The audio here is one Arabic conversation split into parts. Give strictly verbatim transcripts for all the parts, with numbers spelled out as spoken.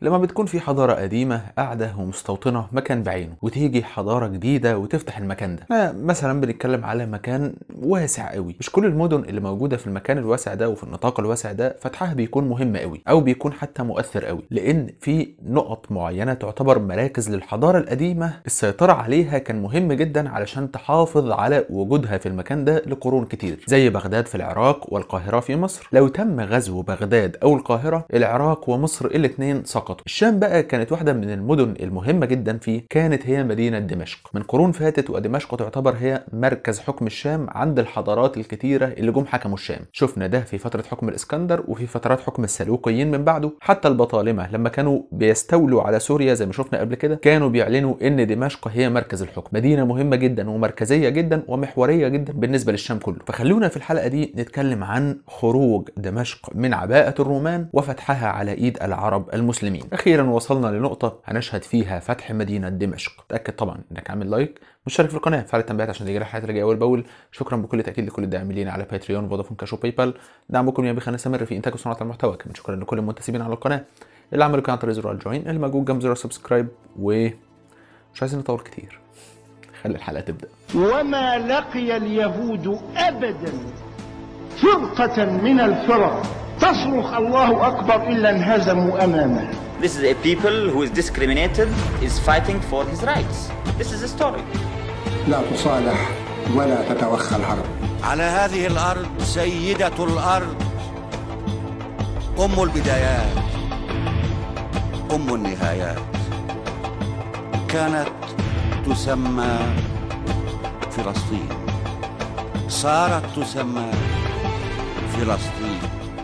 لما بتكون في حضارة قديمة قاعدة ومستوطنة مكان بعينه وتيجي حضارة جديدة وتفتح المكان ده، مثلا بنتكلم على مكان واسع قوي، مش كل المدن اللي موجودة في المكان الواسع ده وفي النطاق الواسع ده فتحها بيكون مهم قوي او بيكون حتى مؤثر قوي، لان في نقط معينة تعتبر مراكز للحضارة القديمة السيطرة عليها كان مهم جدا علشان تحافظ على وجودها في المكان ده لقرون كتير، زي بغداد في العراق والقاهرة في مصر. لو تم غزو بغداد او القاهرة، العراق ومصر الاثنين سقطوا. الشام بقى كانت واحدة من المدن المهمة جدا فيه، كانت هي مدينة دمشق. من قرون فاتت ودمشق تعتبر هي مركز حكم الشام عند الحضارات الكتيرة اللي جم حكموا الشام. شفنا ده في فترة حكم الاسكندر وفي فترات حكم السلوقيين من بعده. حتى البطالمة لما كانوا بيستولوا على سوريا زي ما شفنا قبل كده كانوا بيعلنوا ان دمشق هي مركز الحكم، مدينة مهمة جدا ومركزية جدا ومحورية جدا بالنسبة للشام كله. فخلونا في الحلقة دي نتكلم عن خروج دمشق من عباءة الرومان وفتحها على ايد العرب المسلمين. اخيرا وصلنا لنقطة هنشهد فيها فتح مدينة دمشق. تأكد طبعا انك عامل لايك، مشترك في القناة، فعل التنبيهات عشان تجيلك الحلقات اللي جايه اول باول. شكرا بكل تأكيد لكل الداعمين على باتريون، فودافون كاش وباي بال. دعمكم يا بيخلينا نستمر في انتاج وصناعة المحتوى. كمان شكرا لكل المنتسبين على القناة اللي عملوا كان عن طريق زرار الجوين اللي موجود جنب زرار سبسكرايب. ومش عايزين نطول كتير، خلي الحلقة تبدأ. وما لقي اليهود أبدا فرقة من الفرق تصرخ الله أكبر إلا انهزموا أمامه. This is a people who is discriminated is fighting for his rights. This is a story. لا تصالح ولا تتوخى الحرب. على هذه الأرض سيدة الأرض، أم البدايات، أم النهايات. كانت تسمى فلسطين، صارت تسمى فلسطين.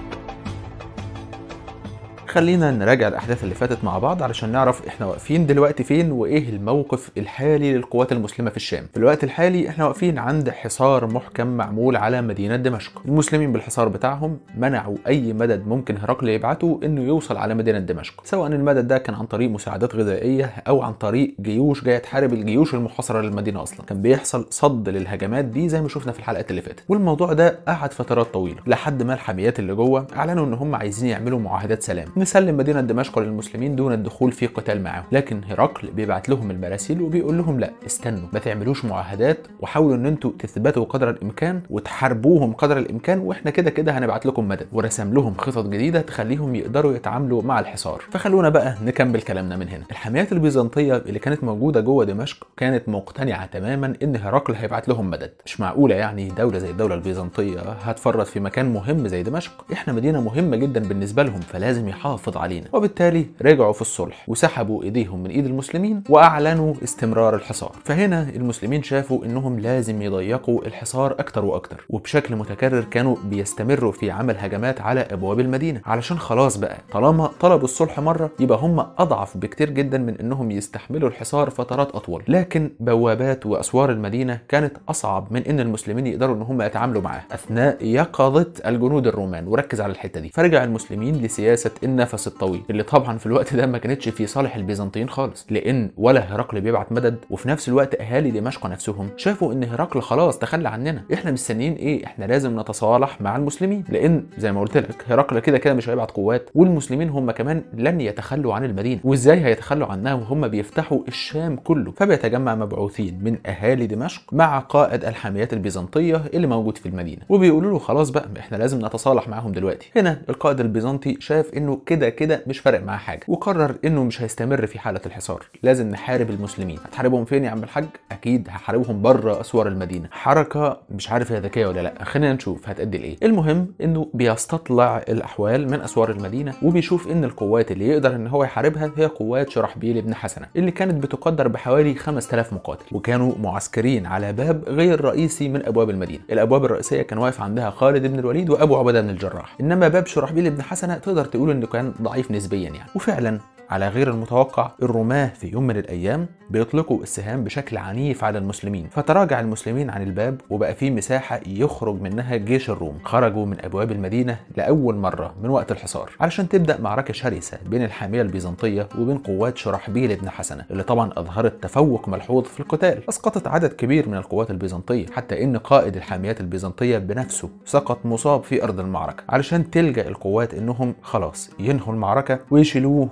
خلينا نراجع الأحداث اللي فاتت مع بعض علشان نعرف احنا واقفين دلوقتي فين وايه الموقف الحالي للقوات المسلمة في الشام. في الوقت الحالي احنا واقفين عند حصار محكم معمول على مدينة دمشق. المسلمين بالحصار بتاعهم منعوا أي مدد ممكن هرقل يبعته إنه يوصل على مدينة دمشق، سواء المدد ده كان عن طريق مساعدات غذائية أو عن طريق جيوش جاية تحارب الجيوش المحاصرة للمدينة أصلا. كان بيحصل صد للهجمات دي زي ما شفنا في الحلقات اللي فاتت، والموضوع ده قعد فترات طويلة لحد ما الحاميات اللي جوه أعلنوا إن هم عايزين يعملوا معاهدات سلام، نسلم مدينة دمشق للمسلمين دون الدخول في قتال معاهم. لكن هرقل بيبعت لهم المراسيل وبيقول لهم لا، استنوا، ما تعملوش معاهدات وحاولوا ان انتوا تثبتوا قدر الامكان وتحاربوهم قدر الامكان، واحنا كده كده هنبعت لكم مدد. ورسم لهم خطط جديدة تخليهم يقدروا يتعاملوا مع الحصار. فخلونا بقى نكمل كلامنا من هنا. الحاميات البيزنطية اللي كانت موجودة جوه دمشق كانت مقتنعة تماما ان هرقل هيبعت لهم مدد. مش معقولة يعني دولة زي الدولة البيزنطية هتفرط في مكان مهم زي دمشق، احنا مدينة مهمة جدا بالنسبة لهم فلازم يحافظ علينا. وبالتالي رجعوا في الصلح وسحبوا ايديهم من ايد المسلمين واعلنوا استمرار الحصار. فهنا المسلمين شافوا انهم لازم يضيقوا الحصار اكتر واكتر، وبشكل متكرر كانوا بيستمروا في عمل هجمات على ابواب المدينة علشان خلاص بقى طالما طلبوا الصلح مرة يبقى هم اضعف بكتير جدا من انهم يستحملوا الحصار فترات اطول. لكن بوابات واسوار المدينة كانت اصعب من ان المسلمين يقدروا ان هم يتعاملوا معاها اثناء يقظة الجنود الرومان. وركز على الحتة دي. فرجع المسلمين لسياسة النفس الطويل اللي طبعا في الوقت ده ما كانتش في صالح البيزنطيين خالص، لان ولا هرقل بيبعت مدد، وفي نفس الوقت اهالي دمشق نفسهم شافوا ان هرقل خلاص تخلى عننا، احنا مستنيين ايه؟ احنا لازم نتصالح مع المسلمين، لان زي ما قلت لك هرقل كده كده مش هيبعت قوات، والمسلمين هم كمان لن يتخلوا عن المدينه. وازاي هيتخلوا عنها وهم بيفتحوا الشام كله؟ فبيتجمع مبعوثين من اهالي دمشق مع قائد الحاميات البيزنطيه اللي موجود في المدينه، وبيقولوا له خلاص بقى احنا لازم نتصالح معاهم دلوقتي. هنا القائد البيزنطي شاف انه كده كده مش فارق معاه حاجه، وقرر انه مش هيستمر في حاله الحصار، لازم نحارب المسلمين. هتحاربهم فين يا عم الحاج؟ اكيد هحاربهم بره اسوار المدينه. حركه مش عارف هي ذكيه ولا لا، خلينا نشوف هتأدي لايه. المهم انه بيستطلع الاحوال من اسوار المدينه وبيشوف ان القوات اللي يقدر ان هو يحاربها هي قوات شرحبيل بن حسنه اللي كانت بتقدر بحوالي خمسة آلاف مقاتل، وكانوا معسكرين على باب غير رئيسي من ابواب المدينه. الابواب الرئيسيه كان واقف عندها خالد بن الوليد وابو عبيده بن الجراح، انما باب شرحبيل بن حسنه تقدر تقول انه كان ضعيف نسبيا يعني. وفعلا على غير المتوقع الرماة في يوم من الأيام بيطلقوا السهام بشكل عنيف على المسلمين، فتراجع المسلمين عن الباب وبقى فيه مساحة يخرج منها جيش الروم. خرجوا من أبواب المدينة لأول مرة من وقت الحصار علشان تبدأ معركة شرسة بين الحامية البيزنطية وبين قوات شرحبيل بن حسنة اللي طبعا أظهرت تفوق ملحوظ في القتال. أسقطت عدد كبير من القوات البيزنطية حتى إن قائد الحاميات البيزنطية بنفسه سقط مصاب في أرض المعركة، علشان تلجأ القوات إنهم خلاص ينهوا المعركة ويشيلوه ويدخلوا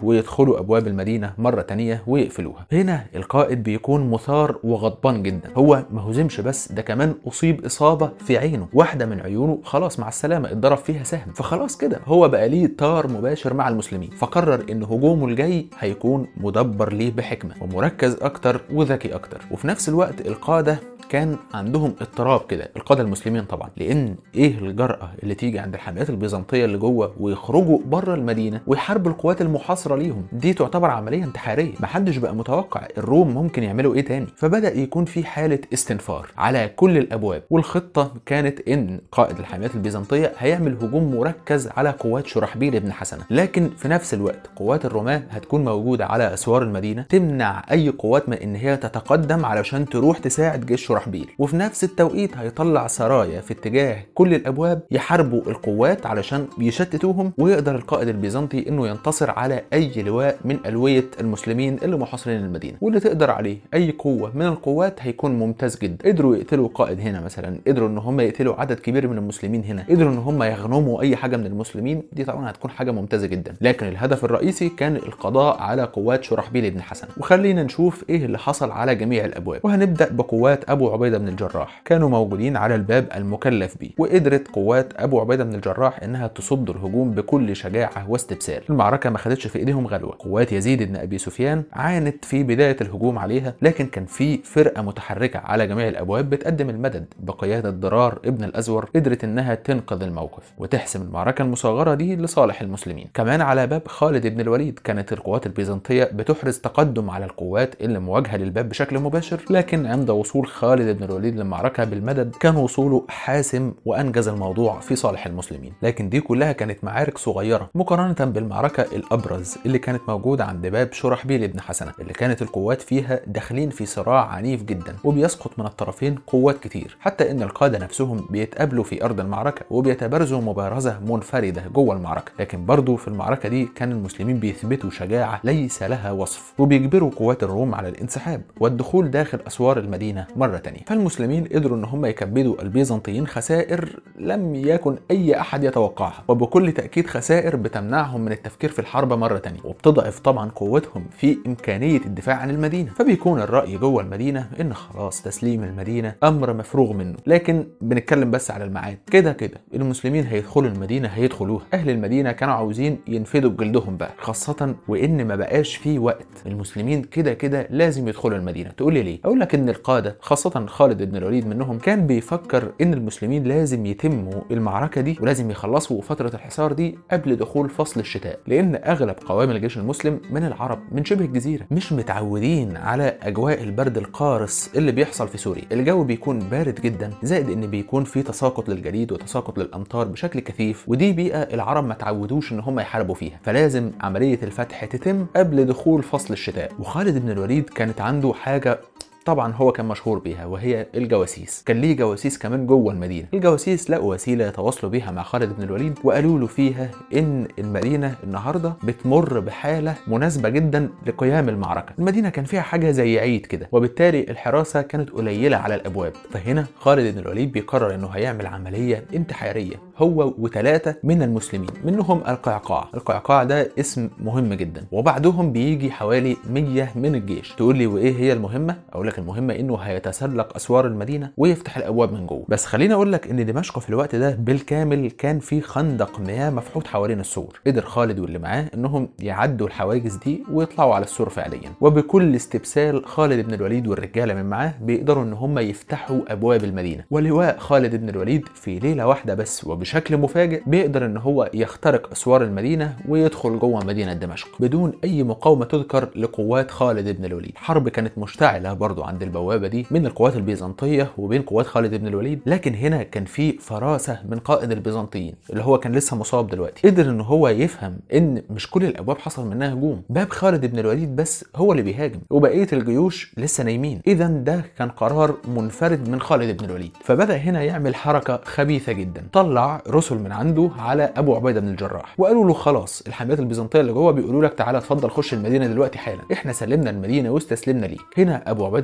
يدخلوا ابواب المدينه مره تانية ويقفلوها. هنا القائد بيكون مثار وغضبان جدا، هو ما هزمش بس، ده كمان اصيب اصابه في عينه، واحده من عيونه خلاص مع السلامه اتضرب فيها سهم، فخلاص كده هو بقى ليه طار مباشر مع المسلمين، فقرر ان هجومه الجاي هيكون مدبر ليه بحكمه ومركز اكتر وذكي اكتر. وفي نفس الوقت القاده كان عندهم اضطراب كده، القاده المسلمين طبعا، لان ايه الجرأه اللي تيجي عند الحملات البيزنطيه اللي جوه ويخرجوا بره المدينه ويحاربوا القوات المحاصره ليهم؟ دي تعتبر عمليه انتحاريه، محدش بقى متوقع الروم ممكن يعملوا ايه تاني. فبدا يكون في حاله استنفار على كل الابواب، والخطه كانت ان قائد الحملات البيزنطيه هيعمل هجوم مركز على قوات شرحبيل بن حسنه، لكن في نفس الوقت قوات الرومان هتكون موجوده على اسوار المدينه تمنع اي قوات من ان هي تتقدم علشان تروح تساعد جيش شرحبيل، وفي نفس التوقيت هيطلع سرايا في اتجاه كل الابواب يحاربوا القوات علشان يشتتوهم، ويقدر القائد البيزنطي انه ينتصر على اي لواء من الويه المسلمين اللي محاصرين المدينه، واللي تقدر عليه اي قوه من القوات هيكون ممتاز جدا. قدروا يقتلوا قائد هنا مثلا، قدروا ان هم يقتلوا عدد كبير من المسلمين هنا، قدروا ان هم يغنموا اي حاجه من المسلمين، دي طبعا هتكون حاجه ممتازه جدا. لكن الهدف الرئيسي كان القضاء على قوات شرحبيل بن حسنه. وخلينا نشوف ايه اللي حصل على جميع الابواب، وهنبدا بقوات ابو عبيده بن الجراح. كانوا موجودين على الباب المكلف به، وقدرت قوات ابو عبيده بن الجراح انها تصد الهجوم بكل شجاعه واستبسال. المعركه ما خدتش في ايديهم غلوه، قوات يزيد بن ابي سفيان عانت في بدايه الهجوم عليها، لكن كان في فرقه متحركه على جميع الابواب بتقدم المدد بقياده ضرار ابن الازور، قدرت انها تنقذ الموقف وتحسم المعركه المصغره دي لصالح المسلمين. كمان على باب خالد بن الوليد كانت القوات البيزنطيه بتحرز تقدم على القوات اللي مواجهه للباب بشكل مباشر، لكن عند وصول خالد بن الوليد للمعركه بالمدد كان وصوله حاسم وانجز الموضوع في صالح المسلمين. لكن دي كلها كانت معارك صغيره مقارنه بالمعركه الابرز اللي كانت موجوده عند باب شرحبيل بن حسنه، اللي كانت القوات فيها داخلين في صراع عنيف جدا وبيسقط من الطرفين قوات كتير، حتى ان القاده نفسهم بيتقابلوا في ارض المعركه وبيتبارزوا مبارزه منفرده جوه المعركه. لكن برضو في المعركه دي كان المسلمين بيثبتوا شجاعه ليس لها وصف، وبيجبروا قوات الروم على الانسحاب والدخول داخل اسوار المدينه مره تانية. فالمسلمين قدروا ان هم يكبدوا البيزنطيين خسائر لم يكن اي احد يتوقعها، وبكل تاكيد خسائر بتمنعهم من التفكير في الحرب مره تانية، وبتضعف طبعا قوتهم في امكانيه الدفاع عن المدينه. فبيكون الراي جوه المدينه ان خلاص تسليم المدينه امر مفروغ منه. لكن بنتكلم بس على الميعاد، كده كده المسلمين هيدخلوا المدينه هيدخلوها، اهل المدينه كانوا عاوزين ينفدوا بجلدهم بقى، خاصه وان ما بقاش في وقت، المسلمين كده كده لازم يدخلوا المدينه. تقول لي ليه؟ اقول لك ان القاده خاصه خالد بن الوليد منهم كان بيفكر ان المسلمين لازم يتموا المعركه دي ولازم يخلصوا فتره الحصار دي قبل دخول فصل الشتاء، لان اغلب قوام الجيش المسلم من العرب من شبه الجزيره مش متعودين على اجواء البرد القارس اللي بيحصل في سوريا. الجو بيكون بارد جدا، زائد ان بيكون في تساقط للجليد وتساقط للامطار بشكل كثيف، ودي بيئه العرب ما تعودوش ان هم يحاربوا فيها، فلازم عمليه الفتح تتم قبل دخول فصل الشتاء. وخالد بن الوليد كانت عنده حاجه طبعا هو كان مشهور بيها، وهي الجواسيس. كان ليه جواسيس كمان جوه المدينه. الجواسيس لقوا وسيله يتواصلوا بيها مع خالد بن الوليد، وقالوا له فيها ان المدينه النهارده بتمر بحاله مناسبه جدا لقيام المعركه. المدينه كان فيها حاجه زي عيد كده، وبالتالي الحراسه كانت قليله على الابواب. فهنا خالد بن الوليد بيقرر انه هيعمل عمليه انتحاريه هو وثلاثه من المسلمين، منهم القعقاع. القعقاع ده اسم مهم جدا، وبعدهم بيجي حوالي مية من الجيش. تقول لي وايه هي المهمه؟ اقول لك المهمه انه هيتسلق اسوار المدينه ويفتح الابواب من جوه. بس خليني اقول لك ان دمشق في الوقت ده بالكامل كان في خندق مياه مفحوط حوالين السور. قدر خالد واللي معاه انهم يعدوا الحواجز دي ويطلعوا على السور فعليا، وبكل استبسال خالد بن الوليد والرجاله من معاه بيقدروا ان هم يفتحوا ابواب المدينه. ولواء خالد بن الوليد في ليله واحده بس وبشكل مفاجئ بيقدر ان هو يخترق اسوار المدينه ويدخل جوه مدينه دمشق بدون اي مقاومه تذكر لقوات خالد بن الوليد. حرب كانت مشتعله برضو عند البوابه دي من القوات البيزنطيه وبين قوات خالد بن الوليد، لكن هنا كان في فراسه من قائد البيزنطيين اللي هو كان لسه مصاب دلوقتي. قدر ان هو يفهم ان مش كل الابواب حصل منها هجوم، باب خالد بن الوليد بس هو اللي بيهاجم وبقيه الجيوش لسه نايمين. اذا ده كان قرار منفرد من خالد بن الوليد. فبدا هنا يعمل حركه خبيثه جدا، طلع رسل من عنده على ابو عبيده بن الجراح وقالوا له خلاص الحملات البيزنطيه اللي جوه بيقولوا لك تعالى اتفضل خش المدينه دلوقتي حالا، احنا سلمنا المدينه واستسلمنا ليك. هنا ابو عبيده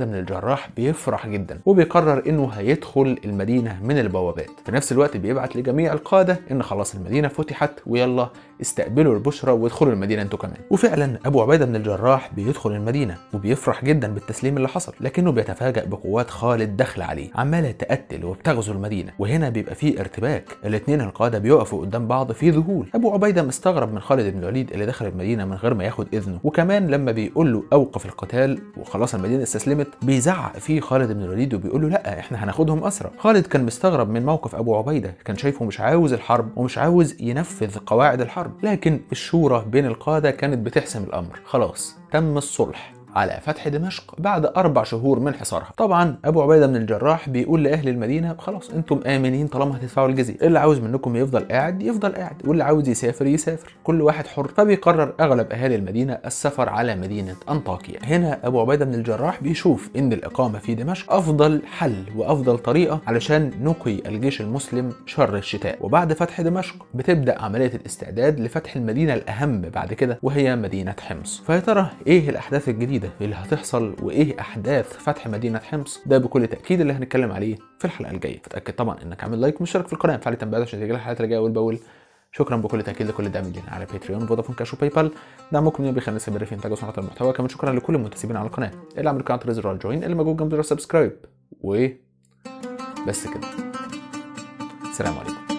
عبيدة بن الجراح بيفرح جدا وبيقرر انه هيدخل المدينة من البوابات. في نفس الوقت بيبعت لجميع القادة ان خلاص المدينة فتحت ويلا استقبلوا البشرى وادخلوا المدينة انتوا كمان. وفعلا ابو عبيدة بن الجراح بيدخل المدينة وبيفرح جدا بالتسليم اللي حصل، لكنه بيتفاجأ بقوات خالد داخله عليه عمالة تقتل وبتغزو المدينة، وهنا بيبقى فيه ارتباك. الاثنين القادة بيقفوا قدام بعض في ذهول. ابو عبيدة مستغرب من خالد بن الوليد اللي دخل المدينة من غير ما ياخد اذنه، وكمان لما بيقول له اوقف القتال وخلاص المدينة استسلمت بيزعق فيه خالد بن الوليد وبيقول له لا احنا هناخدهم اسرى. خالد كان مستغرب من موقف ابو عبيدة، كان شايفه مش عاوز الحرب ومش عاوز ينفذ قواعد الحرب، لكن الشورى بين القادة كانت بتحسم الامر. خلاص تم الصلح على فتح دمشق بعد أربع شهور من حصارها. طبعا أبو عبيدة بن الجراح بيقول لأهل المدينة خلاص أنتم آمنين طالما هتدفعوا الجزية، اللي عاوز منكم يفضل قاعد يفضل قاعد، واللي عاوز يسافر يسافر، كل واحد حر. فبيقرر أغلب أهالي المدينة السفر على مدينة أنطاكيا. هنا أبو عبيدة بن الجراح بيشوف إن الإقامة في دمشق أفضل حل وأفضل طريقة علشان نقي الجيش المسلم شر الشتاء. وبعد فتح دمشق بتبدأ عملية الاستعداد لفتح المدينة الأهم بعد كده وهي مدينة حمص. فيا ترى إيه الأحداث الجديدة اللي هتحصل وايه احداث فتح مدينه حمص؟ ده بكل تاكيد اللي هنتكلم عليه في الحلقه الجايه. فتاكد طبعا انك عامل لايك ومشترك في القناه وفعل التنبيهات عشان تجيلك الحلقات الجايه اول باول. شكرا بكل تاكيد لكل الداعمين لنا على باتريون فودافون كاش وباي بال. دعمكم لينا بيخلينا نستمر في انتاج وصناعه المحتوى. كمان شكرا لكل المنتسبين على القناه اللي عملوا كاونتر زر جوين اللي موجود جنب السبسكرايب. و بس كده، السلام عليكم.